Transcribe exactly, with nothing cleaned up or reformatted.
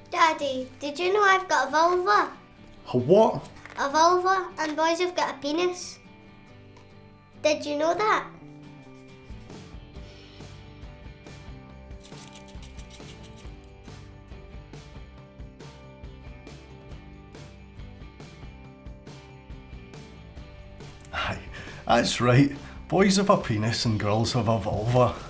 Daddy, did you know I've got a vulva? A what? A vulva, and boys have got a penis. Did you know that? Aye, that's right. Boys have a penis and girls have a vulva.